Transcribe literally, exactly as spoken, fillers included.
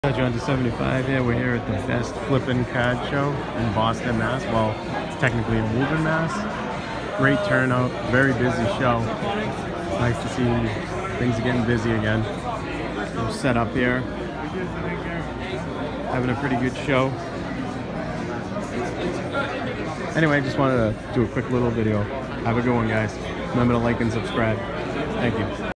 John to seventy-five here. We're here at the best Flippin card show in Boston, Mass. Well, it's technically in Woburn, Mass. Great turnout, very busy show. Nice to see things are getting busy again. We're set up here, having a pretty good show. Anyway, I just wanted to do a quick little video. Have a good one, guys. Remember to like and subscribe. Thank you.